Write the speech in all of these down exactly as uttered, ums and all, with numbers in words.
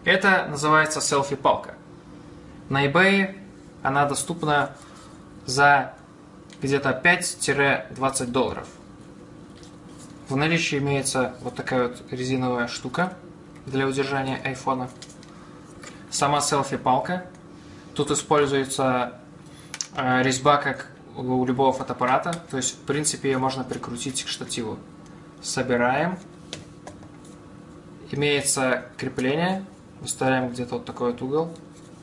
Это называется селфи-палка. На eBay она доступна за где-то пять-двадцать долларов. В наличии имеется вот такая вот резиновая штука для удержания айфона. Сама селфи-палка. Тут используется э, резьба, как у любого фотоаппарата. То есть, в принципе, ее можно прикрутить к штативу. Собираем. Имеется крепление. Выставляем где-то вот такой вот угол.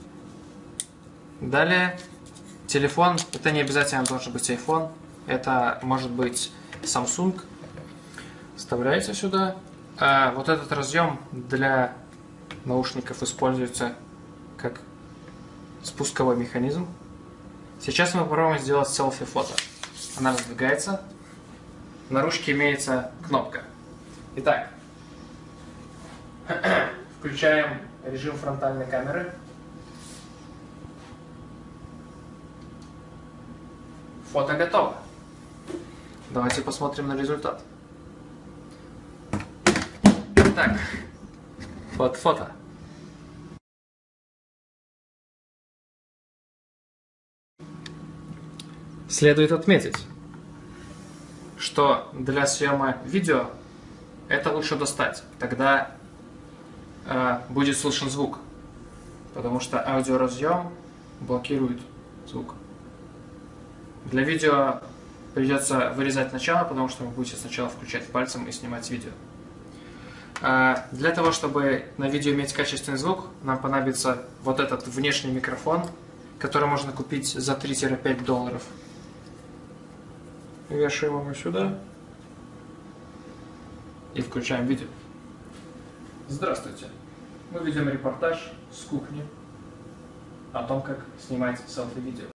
Далее, телефон. Это не обязательно должен быть iPhone. Это может быть Samsung. Вставляете сюда. А вот этот разъем для наушников используется как спусковой механизм. Сейчас мы попробуем сделать селфи-фото. Она раздвигается. На ручке имеется кнопка. Итак, включаем режим фронтальной камеры. Фото готово. Давайте посмотрим на результат. Так, вот фото. Следует отметить, что для съема видео это лучше достать. Тогда э, будет слышен звук, потому что аудиоразъем блокирует звук. Для видео придется вырезать начало, потому что вы будете сначала включать пальцем и снимать видео. Для того, чтобы на видео иметь качественный звук, нам понадобится вот этот внешний микрофон, который можно купить за три-пять долларов. Вешаем его сюда и включаем видео. Здравствуйте! Мы ведем репортаж с кухни о том, как снимать селфи-видео.